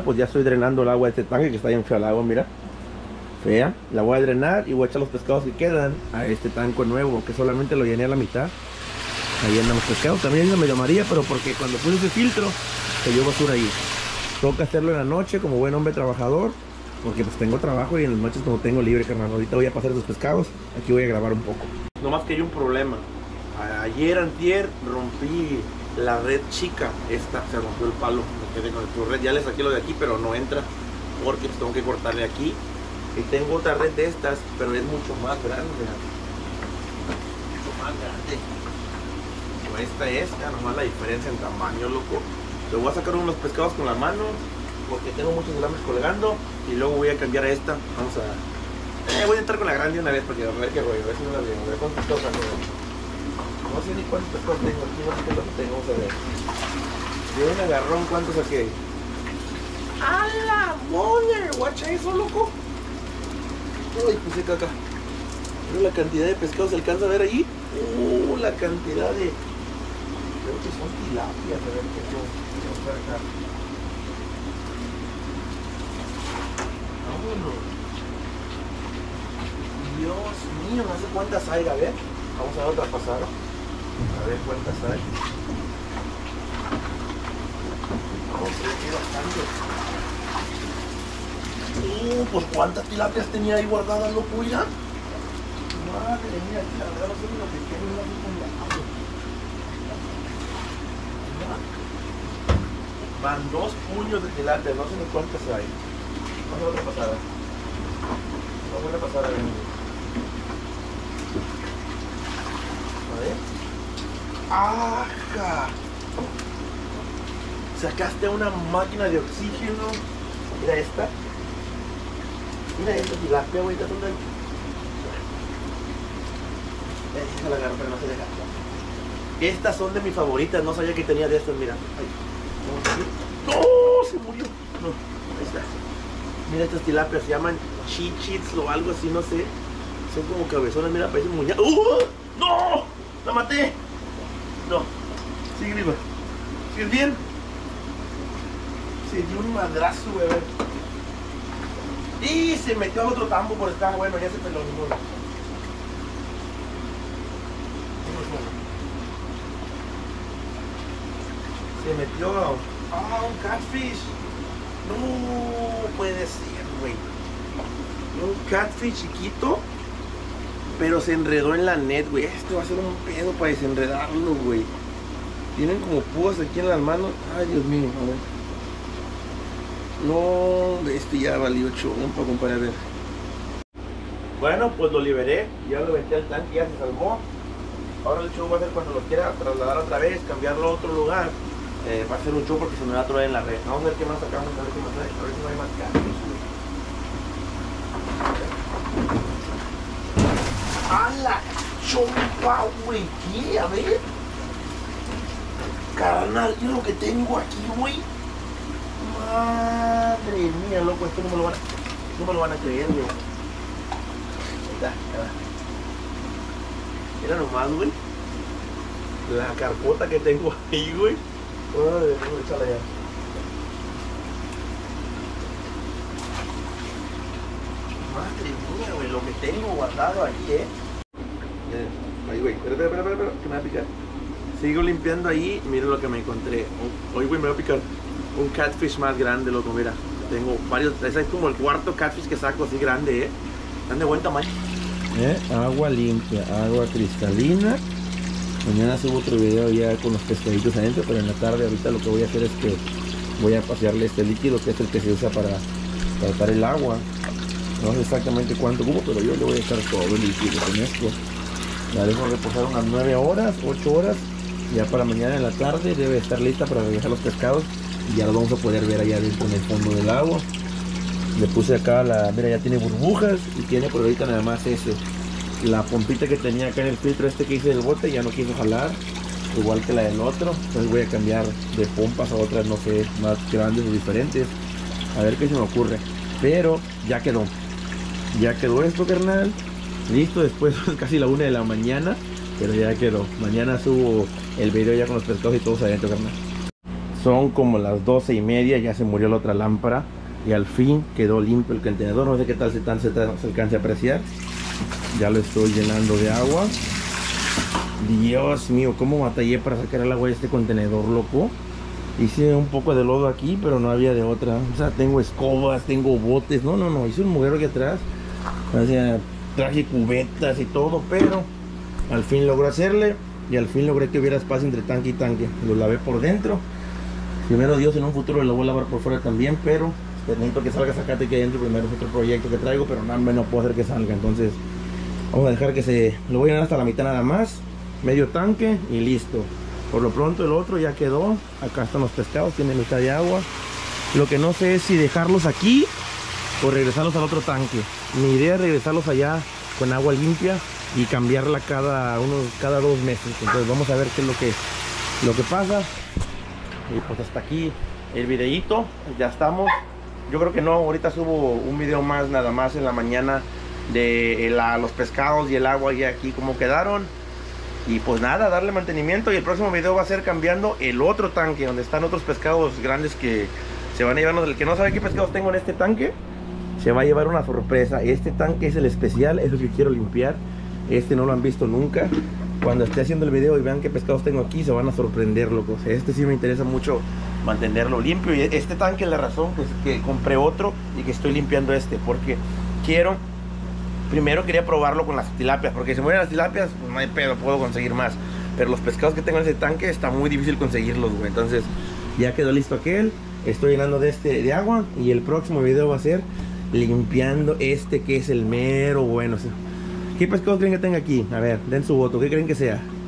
pues ya estoy drenando el agua de este tanque que está bien fea el agua, mira. Fea. La voy a drenar y voy a echar los pescados que quedan a este tanque nuevo, que solamente lo llené a la mitad. Ahí andan los pescados. También es medio amarilla, pero porque cuando puse ese filtro, cayó basura ahí. Toca hacerlo en la noche como buen hombre trabajador, porque pues tengo trabajo y en las noches como tengo libre, carnal. Ahorita voy a pasar esos pescados, aquí voy a grabar un poco. Nomás que hay un problema. Ayer, antier, rompí la red chica. Esta se rompió el palo, me quedé con el red. Ya le saqué lo de aquí, pero no entra, porque pues tengo que cortarle aquí. Y tengo otra red de estas, pero es mucho más grande. Mucho más grande. Como esta es, nomás la diferencia en tamaño, loco. Le voy a sacar unos pescados con la mano, porque tengo muchos alambres colgando, y luego voy a cambiar a esta. Vamos a... voy a entrar con la grande una vez, porque a ver qué rollo, a ver si no la veo, a ver cuántos pescados tengo. No sé ni cuántos pescados tengo, aquí no sé qué es lo que tengo, vamos a ver. De un agarrón, ¿cuántos saqué? ¡A la mole! ¿Guacha eso, loco? Uy, puse caca. Pero la cantidad de pescados, ¿se alcanza a ver ahí? La cantidad de... Creo que son tilapias, a ver qué son. Acá. Vámonos. Dios mío, no sé cuántas hay, a ver. Vamos a dar otra pasada. A ver cuántas hay. Vamos a ver, bastante. Pues cuántas tilapias tenía ahí guardadas, loco, ya. Madre mía, la verdad no sé ni lo que quiero ir a hacer con la agua. Van 2 puños de tilapia, no sé ni cuántas hay. Vamos a otra pasada. Vamos a pasar a ver. A ver. ¡Ajá! Sacaste una máquina de oxígeno. Mira esta. Mira esta tilapia, güey. ¿Dónde hay? Esa la agarro, pero no se deja. Estas son de mis favoritas. No sabía que tenía de estas, mira. Ay. ¡No! Se murió. No, ahí está. Mira estas tilapias, se llaman chichits o algo así, no sé. Son como cabezones, mira, parecen muñecas. ¡No! ¡La maté! No. Sigue viva. ¿Sigues bien? Se dio un madrazo, bebé. Y se metió al otro tambo por estar. Bueno, ya se peló. Se metió un catfish. No puede ser, güey. Un catfish chiquito, pero se enredó en la net, güey. Esto va a ser un pedo para desenredarlo, güey. Tienen como púas aquí en las manos. Ay, Dios mío, a ver. No, este ya valió chorón para comparar. Bueno, pues lo liberé. Ya lo metí al tanque, ya se salvó. Ahora el show va a ser cuando lo quiera trasladar otra vez, cambiarlo a otro lugar. Va a ser un show porque se me va a traer en la red. Vamos a ver qué más sacamos, a ver qué más hay, a ver si no hay más carros. ¡A la chompa, güey! ¿Qué? A ver. Carnal, ¿qué es lo que tengo aquí, güey? Madre mía, loco, esto no me lo van a creer, güey. Ahí está, mira nomás, güey. La carpota que tengo ahí, güey. Madre mía, échala ya. Madre mía, güey, lo que tengo guardado ahí, Ahí, güey, espera, que me va a picar. Sigo limpiando ahí, miren lo que me encontré. Hoy, güey, me va a picar un catfish más grande, loco, mira. Tengo varios, ese es como el cuarto catfish que saco así grande, Están de buen tamaño. Agua limpia, agua cristalina. Mañana subo otro video ya con los pescaditos adentro, pero en la tarde ahorita lo que voy a hacer es que voy a pasearle este líquido que es el que se usa para tratar el agua. No sé exactamente cuánto cubo, pero yo le voy a echar todo el líquido con esto. La dejo reposar unas 9 horas, 8 horas. Ya para mañana en la tarde debe estar lista para regresar los pescados. Y ya lo vamos a poder ver allá adentro en el fondo del agua. Le puse acá mira, ya tiene burbujas y tiene por ahorita nada más la pompita que tenía acá en el filtro este que hice del bote ya no quiso jalar, igual que la del otro. Entonces voy a cambiar de pompas a otras, no sé, más grandes o diferentes, a ver qué se me ocurre. Pero ya quedó esto, carnal, listo. Después casi la 1 de la mañana, pero ya quedó. Mañana subo el video ya con los pescados y todos adentro, carnal. Son como las 12:30, ya se murió la otra lámpara y al fin quedó limpio el contenedor. No sé qué tal se alcance a apreciar. Ya lo estoy llenando de agua. Dios mío, cómo batallé para sacar el agua de este contenedor, loco. Hice un poco de lodo aquí, pero no había de otra. O sea, tengo escobas, tengo botes. No, hice un mugrero aquí atrás. O sea, traje cubetas y todo, pero al fin logré hacerle. Y al fin logré que hubiera espacio entre tanque y tanque. Lo lavé por dentro. Primero Dios, en un futuro lo voy a lavar por fuera también, pero necesito que salga Zacate que adentro. Primero es otro proyecto que traigo, pero nada menos puedo hacer que salga. Entonces vamos a dejar que se... Lo voy a llenar hasta la mitad nada más. Medio tanque y listo. Por lo pronto el otro ya quedó. Acá están los pescados, tiene mitad de agua. Lo que no sé es si dejarlos aquí o regresarlos al otro tanque. Mi idea es regresarlos allá con agua limpia y cambiarla cada 2 meses. Entonces vamos a ver qué es lo que pasa. Y pues hasta aquí el videíto. Ya estamos. Yo creo que no, ahorita subo un video más, nada más en la mañana, de los pescados y el agua y aquí cómo quedaron. Y pues nada, darle mantenimiento. Y el próximo video va a ser cambiando el otro tanque, donde están otros pescados grandes que se van a llevar. El que no sabe qué pescados tengo en este tanque se va a llevar una sorpresa. Este tanque es el especial, es el que quiero limpiar. Este no lo han visto nunca. Cuando esté haciendo el video y vean qué pescados tengo aquí, se van a sorprender, locos. Este sí me interesa mucho mantenerlo limpio. Y este tanque es la razón que compré otro y que estoy limpiando este, porque primero quería probarlo con las tilapias, porque si se mueren las tilapias, pues no hay pedo, puedo conseguir más. Pero los pescados que tengo en ese tanque está muy difícil conseguirlos, güey. Entonces ya quedó listo aquel. Estoy llenando de agua y el próximo video va a ser limpiando este que es el mero bueno. ¿Qué pescados creen que tenga aquí? A ver, den su voto. ¿Qué creen que sea?